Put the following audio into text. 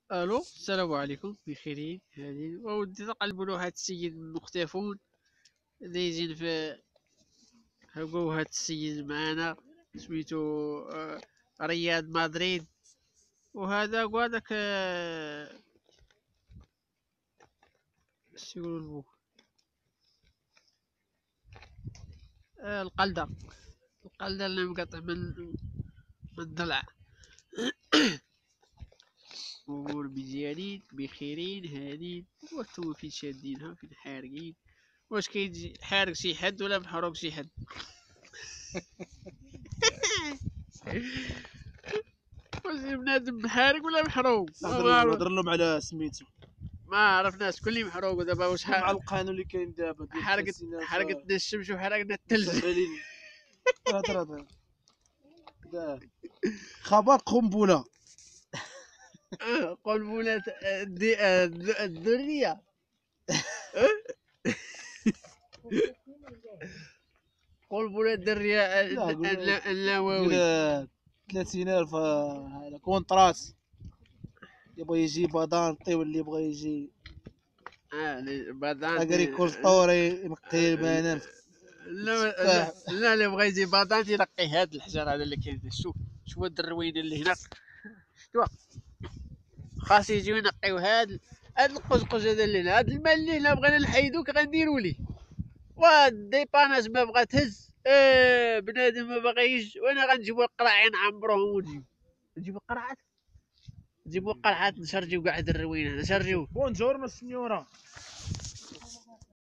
الو، السلام عليكم، بخيرين هادي ودي نقلبوا له هاد السيد المختفون اللي يزين في هو هاد السيد معانا سميتو رياض مدريد. وهذاك اش يقولوا له القلده. القلده اللي مقطع من الضلع. امور مزيانين بخيرين هادين، وانتم فين شادينها فين حارقين؟ واش كيجي حارق شي حد ولا محروق شي حد؟ واش بنادم محارق ولا محروق؟ هضر لهم على سميتو. ما عرفناش كلي محروق. ودابا واش مع القانون اللي كاين دابا ديال التسيينات حرقتنا الشمس وحرقنا الثلج. مسهلين. هضر خبر قنبله. قنبلة الذرية. قنبلة الذرية النووي. 30,000 هذا كونترات. اللي بغى يجي بادانطي واللي بغى يجي بادانتي اغريكولتوري ينقي البنان. لا اللي بغى يجي بادانتي ينقي هاد الحجر هذا اللي كاين. شوف هاد الروينه اللي هنا، شتوها؟ خاص يجيو ينقيو هاد القزقز هذا اللي هنا. هاد الماء اللي هنا بغينا نحيدو كغنديرو ليه؟ وهاد ديباناج ما بغا تهز. بنادم ما باغيش، وانا غنجيبو القراعين نعمروهم نجيبو القرعات، نجيبو القرعات نشرجيو كاع هاد الروينه. نشرجيو بونجورنو سينيورا.